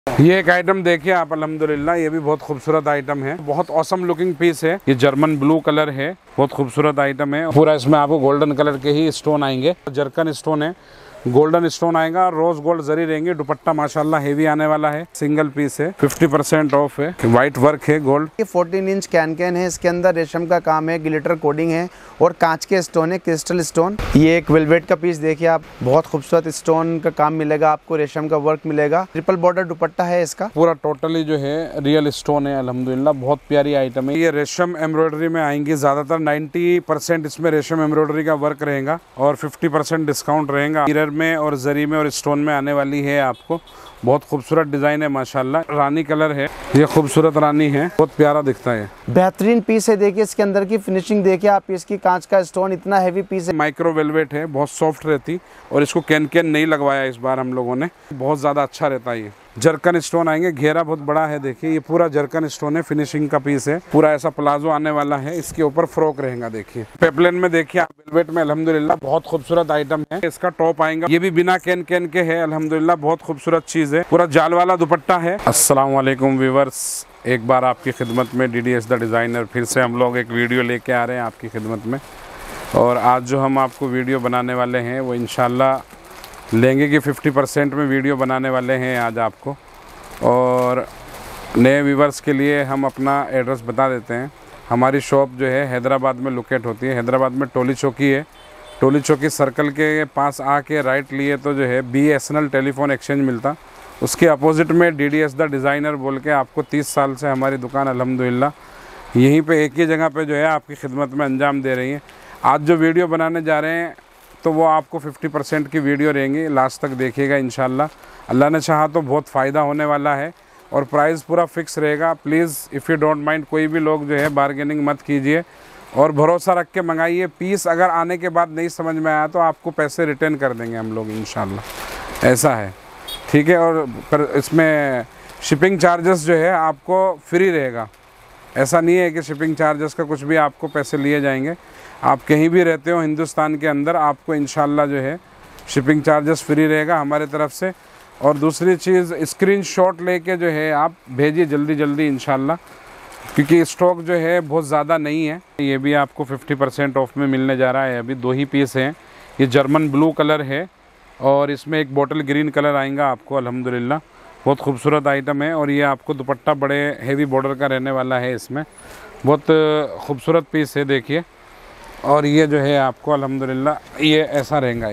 ये एक आइटम देखिए आप, अल्हम्दुलिल्लाह ये भी बहुत खूबसूरत आइटम है, बहुत औसम लुकिंग पीस है। ये जर्मन ब्लू कलर है, बहुत खूबसूरत आइटम है। पूरा इसमें आपको गोल्डन कलर के ही स्टोन आएंगे, जरकन स्टोन है, गोल्डन स्टोन आएगा, रोज गोल्ड जरी रहेंगे। दुपट्टा माशाल्लाह हेवी आने वाला है, सिंगल पीस है, 50% ऑफ है, व्हाइट वर्क है, गोल्ड। ये 14 इंच कैन है, इसके अंदर रेशम का काम है, ग्लिटर कोडिंग है और कांच के स्टोन है, क्रिस्टल स्टोन। ये एक वेलवेट का पीस देखिए आप, बहुत खूबसूरत स्टोन का काम मिलेगा आपको, रेशम का वर्क मिलेगा, ट्रिपल बॉर्डर दुपट्टा है इसका। पूरा टोटली जो है रियल स्टोन है, अल्हम्दुलिल्लाह बहुत प्यारी आइटम है। ये रेशम एम्ब्रॉयडरी में आएंगी, ज्यादातर 90% इसमें रेशम एम्ब्रॉयडरी का वर्क रहेगा और 50% डिस्काउंट रहेगा। मिरर में और जरी में और स्टोन में आने वाली है आपको। बहुत खूबसूरत डिजाइन है माशाल्लाह, रानी कलर है, ये खूबसूरत रानी है, बहुत प्यारा दिखता है, बेहतरीन पीस है। देखिए इसके अंदर की फिनिशिंग देखिए आप, इसकी कांच का स्टोन, इतना हैवी पीस है। माइक्रो वेलवेट है, बहुत सॉफ्ट रहती और इसको कैन नहीं लगवाया इस बार हम लोगों ने, बहुत ज्यादा अच्छा रहता है। ये जरकन स्टोन आएंगे, घेरा बहुत बड़ा है, देखिए ये पूरा जरकन स्टोन है, फिनिशिंग का पीस है, पूरा ऐसा प्लाजो आने वाला है, इसके ऊपर फ्रॉक रहेगा। देखिए पेपलेन में देखिए वेलवेट में अल्हम्दुलिल्लाह बहुत खूबसूरत आइटम है। इसका टॉप आएगा, ये भी बिना कैन के है, अल्हम्दुलिल्लाह बहुत खूबसूरत चीज है, पूरा जाल वाला दुपट्टा है। अस्सलाम वालेकुम व्यूअर्स, एक बार आपकी खिदमत में DDS द डिज़ाइनर फिर से हम लोग एक वीडियो लेके आ रहे हैं आपकी खिदमत में। और आज जो हम आपको वीडियो बनाने वाले हैं वो इंशाल्लाह लेंगे कि 50% में वीडियो बनाने वाले हैं आज आपको। और नए व्यूवर्स के लिए हम अपना एड्रेस बता देते हैं। हमारी शॉप जो है हैदराबाद में लोकेट होती है, हैदराबाद में टोली चौकी है। टोली चौकी सर्कल के पास आके राइट लिए तो जो है BSNL टेलीफोन एक्सचेंज मिलता, उसके अपोजिट में DDS द डिज़ाइनर बोल के आपको 30 साल से हमारी दुकान अल्हम्दुलिल्लाह यहीं पे एक ही जगह पे जो है आपकी खिदमत में अंजाम दे रही है। आज जो वीडियो बनाने जा रहे हैं तो वो आपको 50% की वीडियो रहेंगी, लास्ट तक देखिएगा इंशाल्लाह। अल्लाह ने चाहा तो बहुत फ़ायदा होने वाला है और प्राइस पूरा फिक्स रहेगा। Please if you don't mind कोई भी लोग जो है बार्गेनिंग मत कीजिए और भरोसा रख के मंगाइए। पीस अगर आने के बाद नहीं समझ में आया तो आपको पैसे रिटर्न कर देंगे हम लोग इंशाल्लाह, ऐसा है, ठीक है। और पर इसमें शिपिंग चार्जेस जो है आपको फ्री रहेगा, ऐसा नहीं है कि शिपिंग चार्जेस का कुछ भी आपको पैसे लिए जाएंगे। आप कहीं भी रहते हो हिंदुस्तान के अंदर, आपको इंशाल्लाह जो है शिपिंग चार्जेस फ्री रहेगा हमारे तरफ से। और दूसरी चीज़, स्क्रीनशॉट लेके जो है आप भेजिए जल्दी इंशाल्लाह, क्योंकि स्टॉक जो है बहुत ज़्यादा नहीं है। ये भी आपको 50% ऑफ में मिलने जा रहा है, अभी 2 ही पीस हैं। ये जर्मन ब्लू कलर है और इसमें एक बॉटल ग्रीन कलर आएगा आपको, अल्हम्दुलिल्लाह बहुत खूबसूरत आइटम है। और ये आपको दुपट्टा बड़े हेवी बॉर्डर का रहने वाला है, इसमें बहुत खूबसूरत पीस है देखिए। और ये जो है आपको अल्हम्दुलिल्लाह ये ऐसा रहेगा,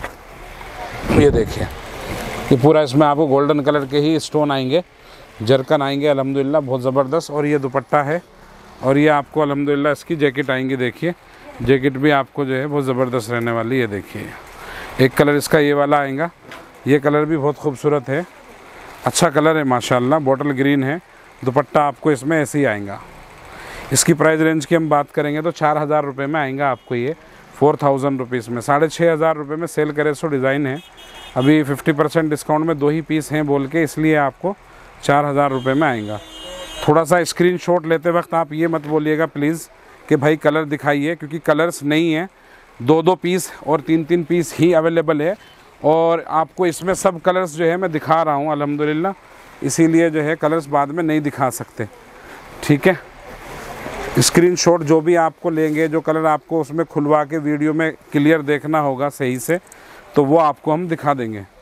ये देखिए ये पूरा इसमें आपको गोल्डन कलर के ही स्टोन आएंगे, जरकन आएंगे अल्हम्दुलिल्लाह बहुत ज़बरदस्त। और ये दुपट्टा है और ये आपको अल्हम्दुलिल्लाह इसकी जैकेट आएंगी, देखिए जैकेट भी आपको जो है बहुत ज़बरदस्त रहने वाली है। देखिए एक कलर इसका ये वाला आएगा, ये कलर भी बहुत खूबसूरत है, अच्छा कलर है माशाल्लाह, बॉटल ग्रीन है। दुपट्टा आपको इसमें ऐसे ही आएगा। इसकी प्राइस रेंज की हम बात करेंगे तो 4000 रुपये में आएगा आपको ये, 4000 रुपीज़ में। 6500 रुपये में सेल करे सो डिज़ाइन है, अभी 50% डिस्काउंट में 2 ही पीस हैं बोल के, इसलिए आपको 4000 रुपये में आएगा। थोड़ा सा स्क्रीनशॉट लेते वक्त आप ये मत बोलिएगा प्लीज़ कि भाई कलर दिखाइए, क्योंकि कलर्स नहीं है, 2 पीस और 3 पीस ही अवेलेबल है। और आपको इसमें सब कलर्स जो है मैं दिखा रहा हूँ अल्हम्दुलिल्लाह, इसीलिए जो है कलर्स बाद में नहीं दिखा सकते, ठीक है। स्क्रीनशॉट जो भी आपको लेंगे, जो कलर आपको उसमें खुलवा के वीडियो में क्लियर देखना होगा सही से, तो वो आपको हम दिखा देंगे।